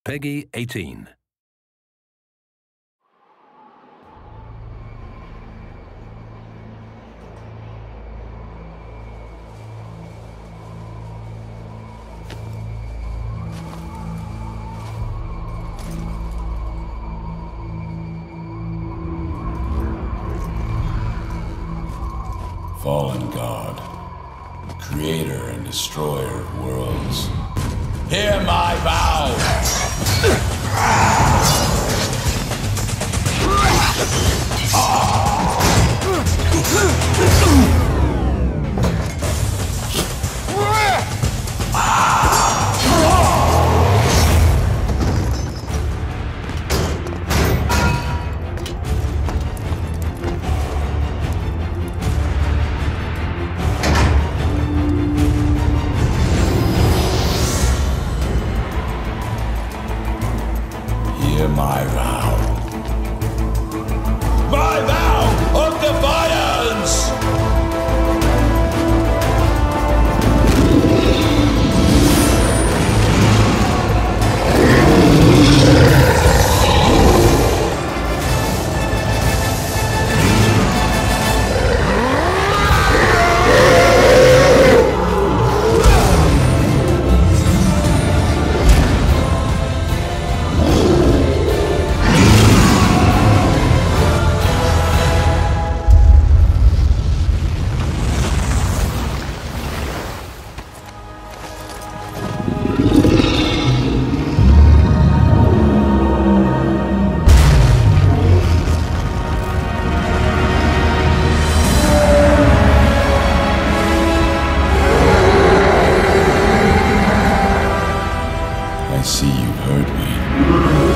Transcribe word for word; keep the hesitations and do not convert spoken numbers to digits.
Peggy eighteen. Fallen God, creator and destroyer of worlds, hear my vow! Hear my vow. My vow of defiance! I see you've heard me.